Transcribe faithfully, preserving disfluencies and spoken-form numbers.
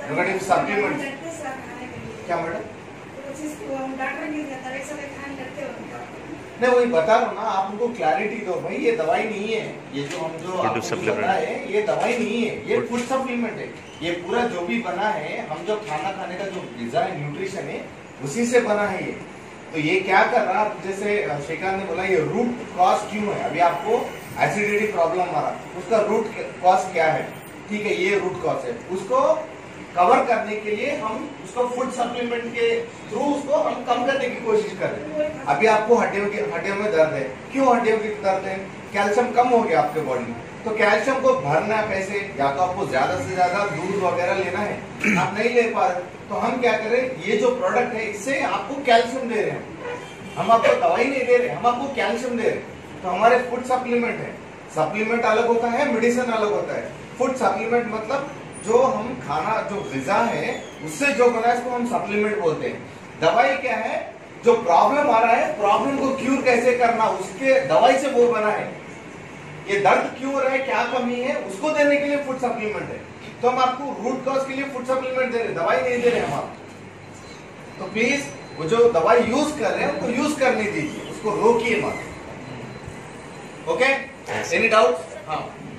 Regarding supplement क्या madam? नहीं वही बता रहा हूँ ना, आप उनको क्लैरिटी दो भाई, ये दवाई नहीं है, ये जो हम जो आपको बता है ये दवाई नहीं है, ये फूड सप्लीमेंट है। ये पूरा जो भी बना है, हम जो खाना खाने का जो गिज़ा है, न्यूट्रिशन है, उसी से बना है ये। तो ये क्या कर रहा है, जैसे श्रीकांत ने बोला, ये रूट कॉज क्यों है, अभी आपको एसिडिटी प्रॉब्लम आ रहा, उसका रूट कॉज क्या है, ठीक है, ये रूट कॉज है, उसको कवर करने के लिए हम उसको फूड सप्लीमेंट के थ्रू उसको हम कम करने की कोशिश कर रहे हैं। अभी आपको हड्डियों की हड्डियों में दर्द है, क्यों हड्डियों की दर्द है, कैल्शियम कम हो गया आपके बॉडी में, तो कैल्शियम को भरना कैसे, या तो आपको ज्यादा से ज्यादा दूध वगैरह लेना है, आप नहीं ले पा रहे, तो हम क्या करें, ये जो प्रोडक्ट है इससे आपको कैल्शियम दे रहे हैं, हम आपको दवाई नहीं दे रहे, हम आपको कैल्शियम दे रहे हैं। तो हमारे फूड सप्लीमेंट है, सप्लीमेंट अलग होता है, मेडिसिन अलग होता है। फूड सप्लीमेंट मतलब जो हम खाना जो ग़िज़ा है उससे जो बना है, इसको हम सप्लीमेंट बोलते हैं। दवाई क्या है, जो प्रॉब्लम आ रहा है, प्रॉब्लम को क्यूर कैसे करना, उसके दवाई से वो बना है। ये दर्द क्यों हो रहा है, क्या कमी है, उसको देने के लिए फूड सप्लीमेंट है। तो हम आपको रूट कॉज के लिए फूड सप्लीमेंट दे रहे हैं, दवाई नहीं दे रहे हम आपको। तो प्लीज वो जो दवाई यूज कर रहे हैं उनको यूज करने दीजिए, उसको रोकिए मत। Okay, any doubt? हाँ।